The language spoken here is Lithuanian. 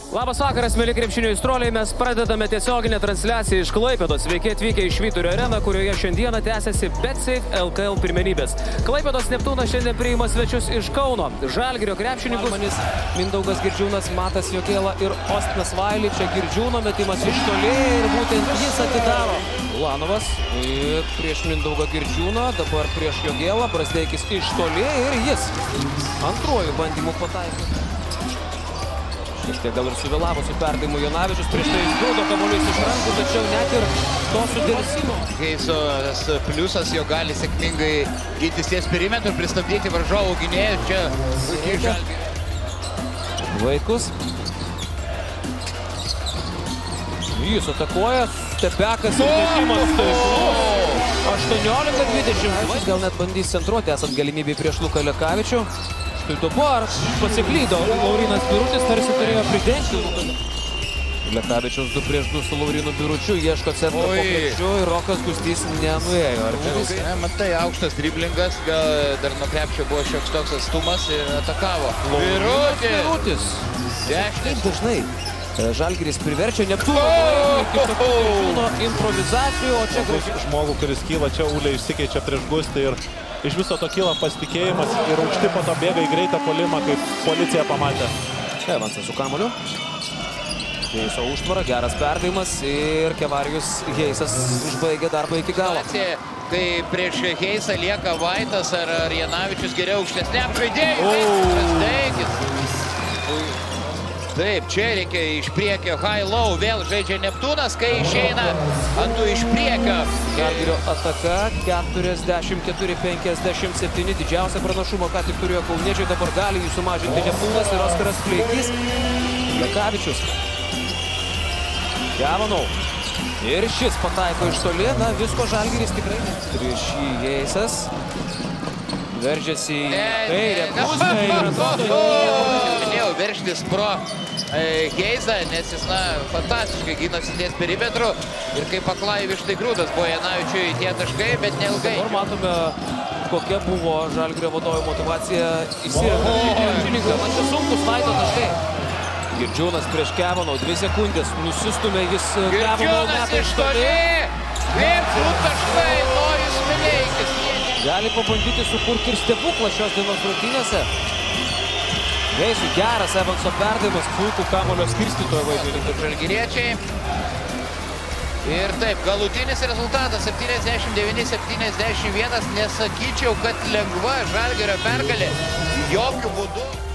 Labas vakaras, mėly krepšinio aistruoliai, mes pradedame tiesioginę transliaciją iš Klaipėdos. Sveiki atvykę į Švyturio areną, kurioje šiandieną tęsiasi BetSafe LKL pirmenybės. Klaipėdos Neptūnas šiandien priima svečius iš Kauno. Žalgirio krepšininkus Mindaugas Girdžiūnas, Matas Jokėla ir Ostinas Vailičia. Girdžiūno metimas iš toli ir būtent jis atidaro. Ulanovas prieš Mindaugą Girdžiūną, dabar prieš Jokėlą, Brazdeikis iš toli ir jis antruoju bandymu pataikė. Šiek tiek gal ir suvėlavo su perdavimu Jonavičius, prieš tai išgrūdo kamuolys iš rankų, tačiau net ir to sudėlsimo. Heiso pliusas, jo gali sėkmingai gintis ties perimetru, pristabdyti varžovų gynėjus. Čia puikiai Žalgiris. Vaikus. Jis atakuoja, Stepekas ir metimas taiklu. 18-20. Gal net bandys centruoti, esant galimybei prieš Luką Lekavičių. Štai dabar pasiklydo Laurinas Birutis, tarsi turėjo pridengti. Lekavičiaus 2 prieš 2 su Laurinu Biručiu, ieško centro po krepšiu ir Rokas Gustys nenuėjo. Matai, aukštas driblingas, gal dar nuo krepšio buvo šioks toks atstumas ir atakavo. Birutis. Taip dažnai Žalgiris priverčia Neptūno improvizacijų, o čia žmogų, kuris kyla čia, Ulė išsikeičia prieš Gustį ir iš viso to kyla pasitikėjimas ir aukšti po to bėga į greitą puolimą, kaip policija pamatė. Evansas su kamuoliu. Heiso užtvara, geras perdavimas ir Kevarijus Heisas užbaigė darbą iki galo. Kai prieš Heisą lieka Vaitas ar Janavičius geriau aukštesniam žaidėjui. Taip, čia reikia iš priekio high-low, vėl žaidžia Neptūnas, kai išeina antų iš priekio. Žalgirio ataka 44-57, didžiausią pranašumą, ką tik turėjo kauniečiai, dabar gali jį sumažinti Neptūnas ir Oskaras Pleikys. Lekavičius. Kevanau. Ir šis pataiko iš toli, na visko Žalgiris tikrai. Prieš jį Heisas. Veržiasi į kairę pusę ir atrodo minėjau, veržtis pro Heisą, nes jis, fantastiškai gynasi ties perimetru ir kaip aklai vištai grūdas buvo Janavičiui tie taškai, bet neilgai. Dabar matome, kokia buvo Žalgirio vadovo motyvacija įsirenkančių krepšininką. Man čia sunkus Vaito taškai. Girdžiūnas prieš Kevanau, 2 sekundės, nusistumė jis Kevanau metą iš toli. 2 taškai, Noris Mileikis. Gali pabandyti sukurti ir stebuklą šios dienos rungtynėse. Heisui geras Evanso perdavimas, puikų kamuolio skirstytojo vaidmenį. Žalgiriečiai. Ir taip, galutinis rezultatas 79-71. Nesakyčiau, kad lengva Žalgirio pergalė. Jokių būdų.